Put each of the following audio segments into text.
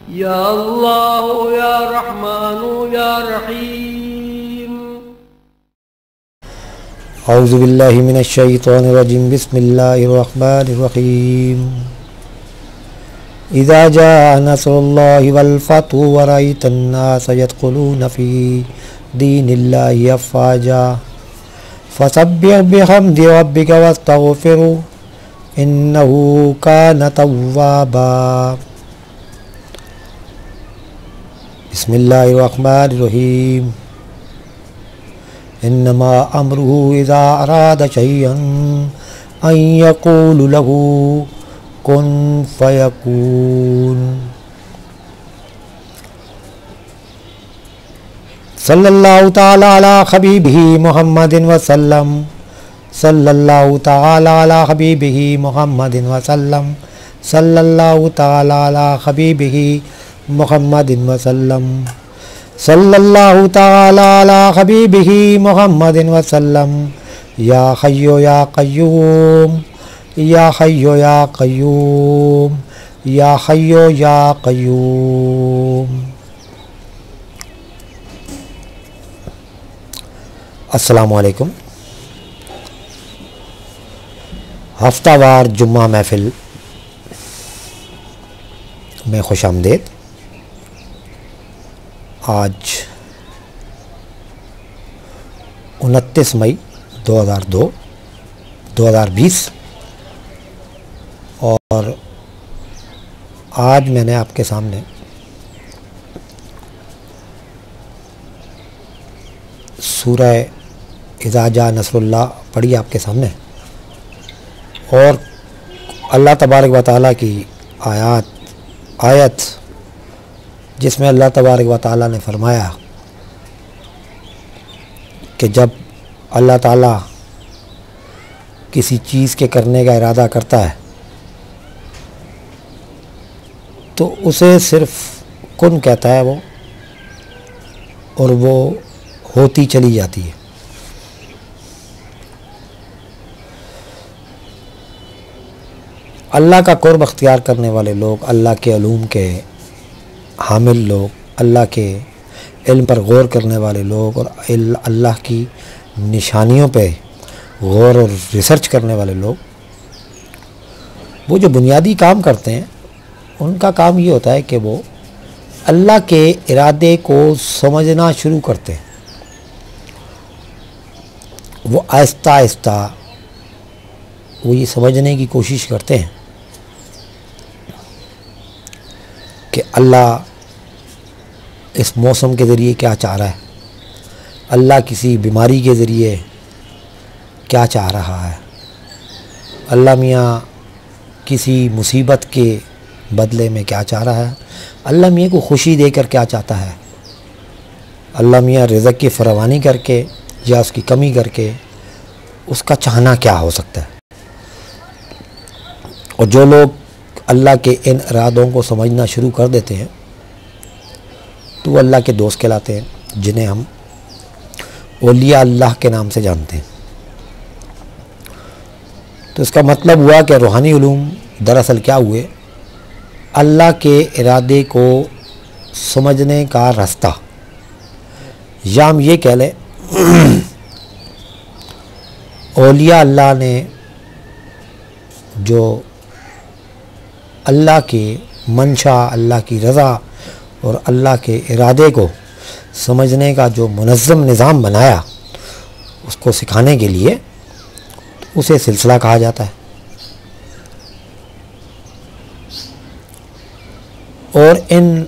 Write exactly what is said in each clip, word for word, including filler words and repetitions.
या अल्लाह या रहमान या रहीम। औज़ु बिल्लाहि मिनश शैतानिर रजीम। बिस्मिल्लाहिर रहमानिर रहीम। इज़ा जाअ नस्रुल्लाहि वल फतहु व रअयतन नास यदखुलूना फ़ी दीनिल्लाहि अफ़वाजा फसब्बिह बिहम्दि रब्बिका वस्तगफिरहु इन्नहु कान तव्वाबा। बिस्मिल्लाहिर रहमानिर रहीम। इन्नमा अम्रुहु इज़ा अरादा शैअन अन यक़ूल लहू कुन फयकून। सल्लल्लाहु तआला अला हबीबिही मुहम्मदिन वसल्लम। सल्लल्लाहु तआला अला हबीबिही मुहम्मदिन वसल्लम। सल्लल्लाहु तआला अला हबीबिही मुहम्मदिन वसल्लम। सल्लल्लाहु तआला अला हबीबिही मुहम्मदिन वसल्लम। या हय्यो या क़य्यूम या हय्यो या क़य्यूम या हय्यो या क़य्यूम। अस्सलामु अलैकुम। हफ्तावार जुम्मा महफिल में खुश आमदीद। आज उनतीस मई दो हज़ार दो दो हज़ार बीस और आज मैंने आपके सामने सूरह इज़ा जा नस्रुल्लाह पढ़ी आपके सामने और अल्लाह तबारक व तआला की आयत आयत जिसमें अल्लाह तबारक व तआला ने फरमाया कि जब अल्लाह ताला किसी चीज़ के करने का इरादा करता है तो उसे सिर्फ कुन कहता है वो और वो होती चली जाती है। अल्लाह का कुर्ब अख्तियार करने वाले लोग, अल्लाह के अलूम के हामिल लोग, अल्लाह के इल्म पर गौर करने वाले लोग और अल्लाह की निशानियों पे गौर और रिसर्च करने वाले लोग, वो जो बुनियादी काम करते हैं उनका काम ये होता है कि वो अल्लाह के इरादे को समझना शुरू करते हैं। वो आहिस्ता आहिस्ता वो ये समझने की कोशिश करते हैं कि अल्लाह इस मौसम के ज़रिए क्या चाह रहा है, अल्लाह किसी बीमारी के ज़रिए क्या चाह रहा है, अल्लाह मियाँ किसी मुसीबत के बदले में क्या चाह रहा है, अल्लाह मियाँ को खुशी देकर क्या चाहता है, अल्लाह मियाँ रिज़्क़ की फरावानी करके या उसकी कमी करके उसका चाहना क्या हो सकता है। और जो लोग अल्लाह के इन इरादों को समझना शुरू कर देते हैं तो वो अल्लाह के दोस्त कहलाते हैं, जिन्हें हम औलिया अल्लाह के नाम से जानते हैं। तो इसका मतलब हुआ कि रूहानी उलूम दरअसल क्या हुए, अल्लाह के इरादे को समझने का रास्ता, या हम ये कह लें औलिया अल्लाह ने जो अल्लाह के मंशा, अल्लाह की रज़ा और अल्लाह के इरादे को समझने का जो मुनज़्ज़म निज़ाम बनाया, उसको सिखाने के लिए उसे सिलसिला कहा जाता है। और इन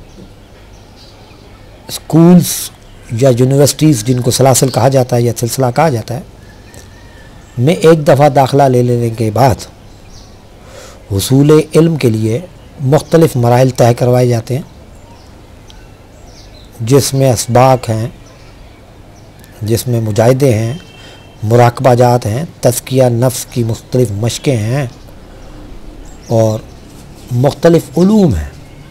स्कूल्स या यूनिवर्सिटीज़ जिनको सलासिल कहा जाता है या सिलसिला कहा जाता है, में एक दफ़ा दाखिला ले लेने के बाद हुसूल इल्म के लिए मुख्तलिफ़ मराहिल तय करवाए जाते हैं, जिसमें असबाक हैं, जिसमें मुजाहिदे हैं, मुराकबा जात हैं, तज़किया नफ्स की मुख्तलिफ़ मशक़ें हैं और मुख्तलिफ़ उलूम हैं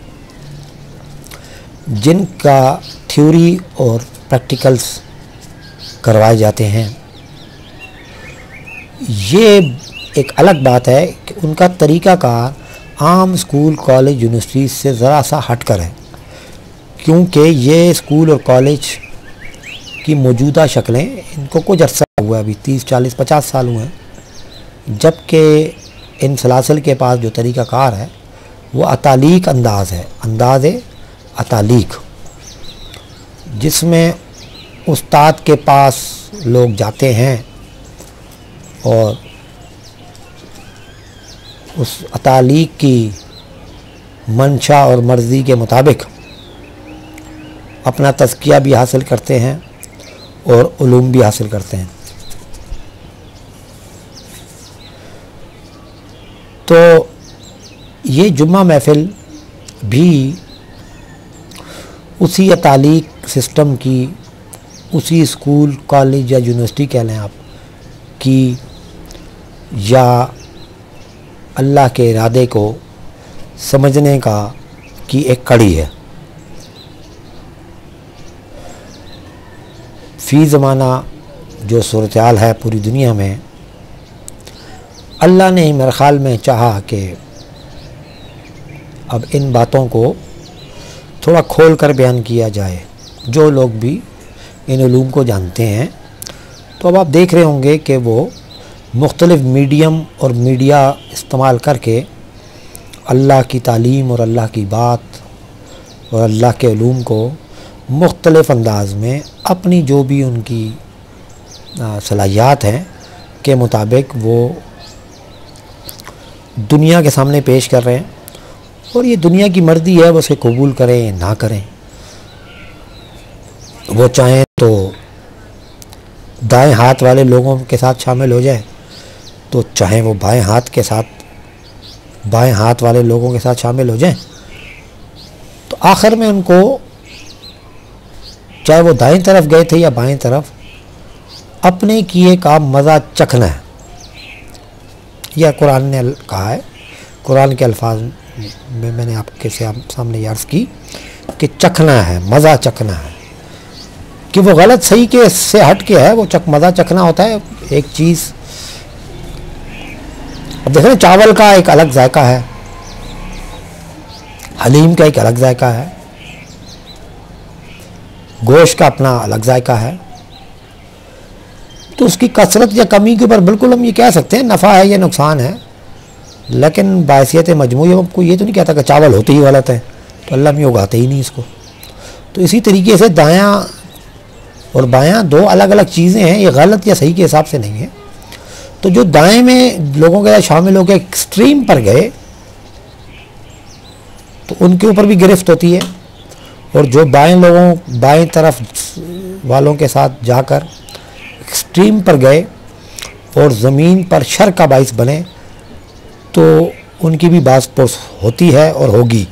जिनका थ्योरी और प्रैक्टिकल्स करवाए जाते हैं। ये एक अलग बात है कि उनका तरीक़ाकार आम स्कूल कॉलेज यूनिवर्सिटी से ज़रा सा हट कर है, क्योंकि ये स्कूल और कॉलेज की मौजूदा शक्लें इनको कुछ अर्सा हुआ है, अभी तीस चालीस पचास साल हुए हैं, जबकि इन सलासिल के पास जो तरीक़ाकार है वो अतालीक अंदाज है, अंदाज़ अतालीक, जिसमें उस्ताद के पास लोग जाते हैं और उस अतालीक की मंशा और मर्ज़ी के मुताबिक अपना तज़किया भी हासिल करते हैं और उलूम भी हासिल करते हैं। तो ये जुम्मा महफ़िल भी उसी अतालीक सिस्टम की, उसी स्कूल कॉलेज या यूनिवर्सिटी कह लें आप की, या अल्लाह के इरादे को समझने का की एक कड़ी है। फ़ी ज़माना जो सूरत हाल है पूरी दुनिया में, अल्लाह ने मेरे ख़्याल में चाहा कि अब इन बातों को थोड़ा खोल कर बयान किया जाए। जो लोग भी इन उलूम को जानते हैं, तो अब आप देख रहे होंगे कि वो मुख्तलिफ़ मीडियम और मीडिया इस्तेमाल करके अल्लाह की तालीम और अल्लाह की बात और अल्लाह के उलूम को मुख्तलिफ़ अंदाज़ में अपनी जो भी उनकी सलाहियत हैं के मुताबिक वो दुनिया के सामने पेश कर रहे हैं, और ये दुनिया की मर्ज़ी है, वो उसे कबूल करें ना करें। वो चाहें तो दाएं हाथ वाले लोगों के साथ शामिल हो जाए, तो चाहें वो बाएं हाथ के साथ बाएं हाथ वाले लोगों के साथ शामिल हो जाएं, तो आखिर में उनको चाहे वो दाएं तरफ गए थे या बाएं तरफ, अपने किए का मज़ा चखना है। यह कुरान ने कहा है, कुरान के अल्फाज में मैंने आपके सामने अर्ज़ की कि चखना है, मज़ा चखना है, कि वो गलत सही के से हट के है, वो चक मज़ा चखना होता है एक चीज़। अब देख रहे हैं, चावल का एक अलग जायका है, हलीम का एक अलग जायका है, गोश्त का अपना अलग जायका है। तो उसकी कसरत या कमी के ऊपर बिल्कुल हम ये कह सकते हैं नफ़ा है या नुकसान है, लेकिन बायसियत मजमूई आपको ये तो नहीं कहता कि चावल होते ही गलत है, तो अल्लाह में उगाते ही नहीं इसको। तो इसी तरीके से दायां और बायां दो अलग अलग चीज़ें हैं, ये गलत या सही के हिसाब से नहीं है। तो जो दाएं में लोगों के साथ शामिल होकर एक्सट्रीम पर गए, तो उनके ऊपर भी गिरफ्त होती है, और जो बाएं लोगों बाएं तरफ वालों के साथ जाकर एक्सट्रीम पर गए और ज़मीन पर शर का बाइस बने, तो उनकी भी बास पुरस होती है और होगी।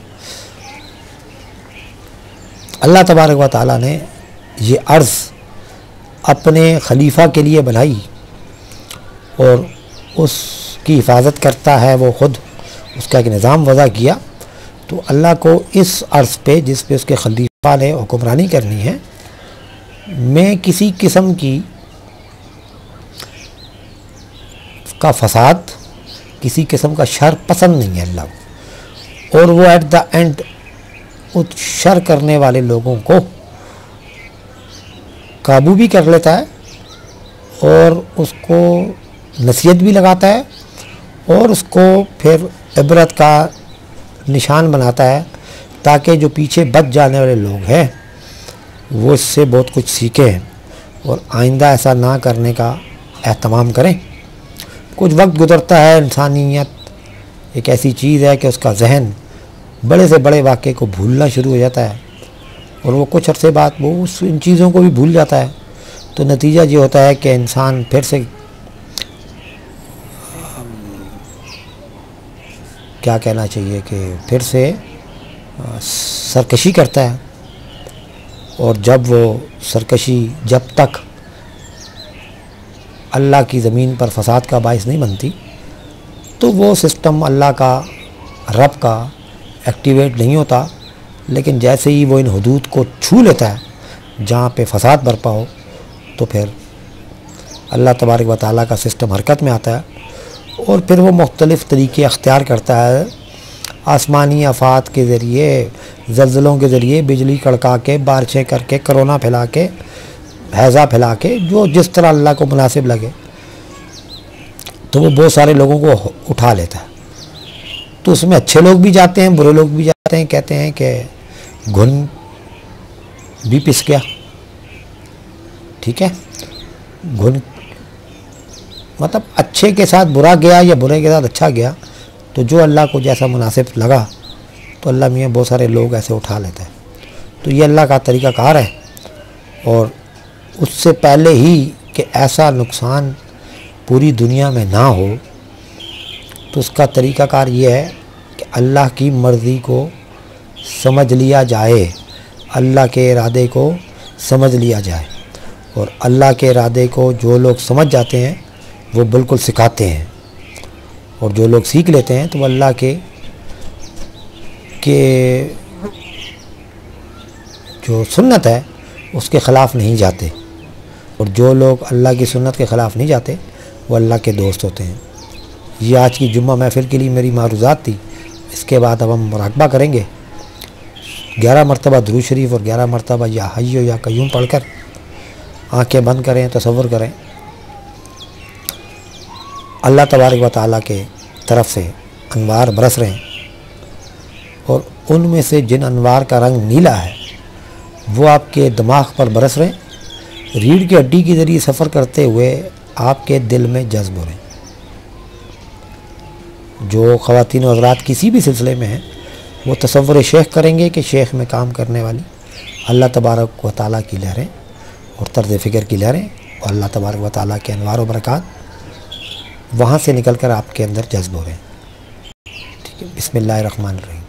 अल्लाह तबारक व तआला ने ये अर्ज़ अपने खलीफा के लिए बनाई और उसकी हिफाजत करता है वो ख़ुद, उसका एक निज़ाम वज़ा किया। तो अल्लाह को इस अर्ज़ पे जिस पे उसके खलीफा ने हुक्मरानी करनी है, में किसी किस्म की का फसाद, किसी किस्म का शर पसंद नहीं है अल्लाह को, और वो एट द एंड उस शर करने वाले लोगों को काबू भी कर लेता है और उसको नसीहत भी लगाता है और उसको फिर इबरत का निशान बनाता है, ताकि जो पीछे बच जाने वाले लोग हैं वो इससे बहुत कुछ सीखें और आइंदा ऐसा ना करने का एहतमाम करें। कुछ वक्त गुज़रता है, इंसानियत एक ऐसी चीज़ है कि उसका जहन बड़े से बड़े वाक़े को भूलना शुरू हो जाता है, और वो कुछ अरसे बाद वो उस इन चीज़ों को भी भूल जाता है। तो नतीजा ये होता है कि इंसान फिर से क्या कहना चाहिए कि फिर से सरकशी करता है, और जब वो सरकशी जब तक अल्लाह की ज़मीन पर फसाद का बाइस नहीं बनती, तो वो सिस्टम अल्लाह का, रब का एक्टिवेट नहीं होता। लेकिन जैसे ही वो इन हदूद को छू लेता है जहाँ पे फसाद बरपा हो, तो फिर अल्लाह तबारक व तआला का सिस्टम हरकत में आता है, और फिर वो मुख्तलिफ़ तरीक़े अख्तियार करता है आसमानी आफात के ज़रिए, ज़लज़लों के ज़रिए, बिजली कड़का के, बारिशें करके, कोरोना फैला के, हैज़ा फैला के, जो जिस तरह अल्लाह को मुनासिब लगे तो वो बहुत सारे लोगों को उठा लेता है। तो उसमें अच्छे लोग भी जाते हैं, बुरे लोग भी जाते हैं। कहते हैं कि घुन भी पिस गया, ठीक है, घुन मतलब अच्छे के साथ बुरा गया या बुरे के साथ अच्छा गया। तो जो अल्लाह को जैसा मुनासिब लगा तो अल्लाह मियाँ बहुत सारे लोग ऐसे उठा लेता है। तो ये अल्लाह का तरीक़ाकार है। और उससे पहले ही कि ऐसा नुकसान पूरी दुनिया में ना हो, तो उसका तरीक़ाकार ये है कि अल्लाह की मर्ज़ी को समझ लिया जाए, अल्लाह के इरादे को समझ लिया जाए। और अल्लाह के इरादे को जो लोग समझ जाते हैं वो बिल्कुल सिखाते हैं, और जो लोग सीख लेते हैं तो वो अल्लाह के के जो सुन्नत है उसके ख़िलाफ़ नहीं जाते। और जो लोग अल्लाह की सुन्नत के ख़िलाफ़ नहीं जाते वो अल्लाह के दोस्त होते हैं। ये आज की जुम्मा महफ़िल के लिए मेरी मारूज़ात थी। इसके बाद अब हम मुराक़बा करेंगे। ग्यारह मरतबा दुरूद शरीफ और ग्यारह मरतबा या हय्यो या कय्यूम पढ़कर आँखें बंद करें, तसव्वुर करें अल्लाह तबारक व तआला के तरफ से अनवार बरस रहे हैं, और उनमें से जिन अनवार का रंग नीला है वो आपके दिमाग पर बरस रहे हैं, रीढ़ की हड्डी के ज़रिए सफ़र करते हुए आपके दिल में जज्ब हो रहे हैं। जो ख़वातीन और हज़रात किसी भी सिलसिले में हैं वो तसव्वुर शेख करेंगे कि शेख में काम करने वाली अल्लाह तबारक व तआला की लहरें और तर्ज़ फ़िक्र की लहरें और अल्लाह तबारक व तआला के अनवार व बरक़ात वहाँ से निकल कर आपके अंदर जज्ब हो रहे हैं। ठीक है, बिस्मिल्लाहिर्रहमानिर्रहीम।